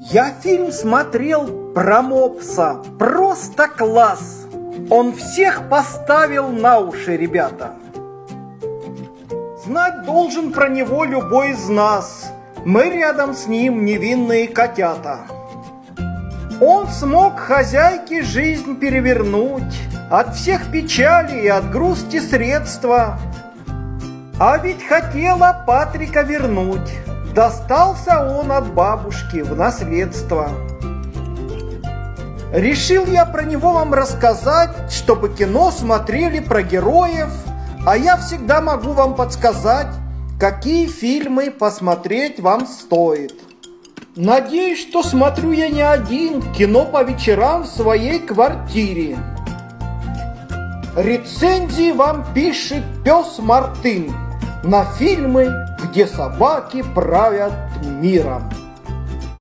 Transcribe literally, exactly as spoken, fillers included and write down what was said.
Я фильм смотрел про мопса, просто класс. Он всех поставил на уши, ребята. Знать должен про него любой из нас. Мы рядом с ним невинные котята. Он смог хозяйке жизнь перевернуть, от всех печалей и от грусти средства. А ведь хотела Патрика вернуть. Достался он от бабушки в наследство. Решил я про него вам рассказать, чтобы кино смотрели про героев, а я всегда могу вам подсказать, какие фильмы посмотреть вам стоит. Надеюсь, что смотрю я не один кино по вечерам в своей квартире. Рецензии вам пишет пес Мартын на фильмы, где собаки правят миром.